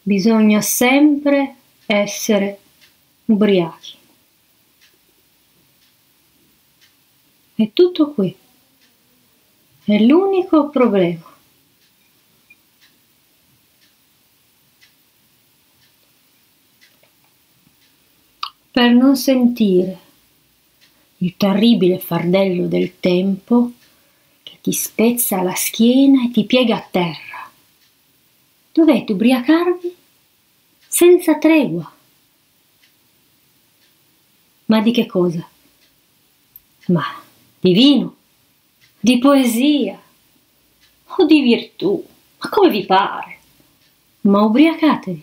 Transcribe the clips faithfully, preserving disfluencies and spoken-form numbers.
bisogna sempre essere ubriachi. È tutto qui. È l'unico problema. Per non sentire il terribile fardello del tempo che ti spezza la schiena e ti piega a terra. Dovete ubriacarvi senza tregua. Ma di che cosa? Ma di vino, di poesia o di virtù, ma come vi pare. Ma ubriacatevi.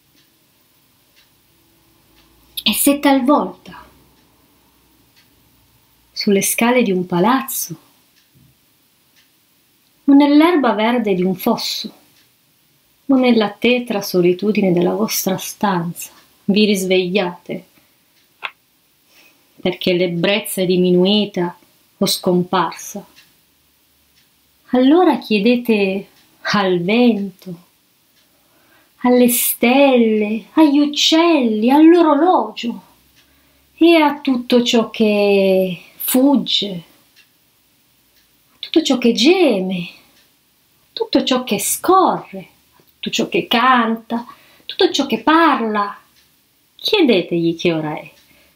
E se talvolta sulle scale di un palazzo o nell'erba verde di un fosso o nella tetra solitudine della vostra stanza vi risvegliate perché l'ebbrezza è diminuita o scomparsa, allora chiedete al vento, alle stelle, agli uccelli, all'orologio e a tutto ciò che fugge, a tutto ciò che geme, a tutto ciò che scorre, a tutto ciò che canta, a tutto ciò che parla. Chiedetegli che ora è.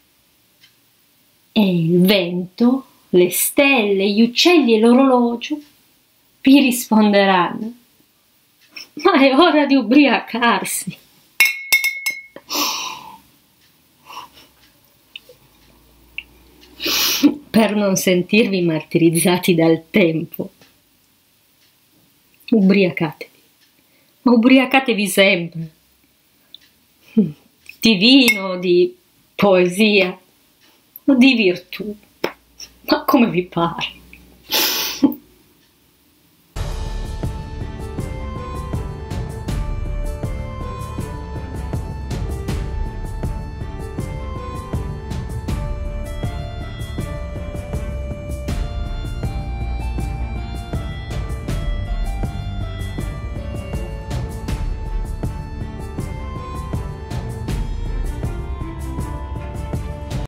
E il vento, le stelle, gli uccelli e l'orologio vi risponderanno: ma è ora di ubriacarsi. Per non sentirvi martirizzati dal tempo, ubriacatevi, ma ubriacatevi sempre, di vino, di poesia o di virtù, ma come vi pare.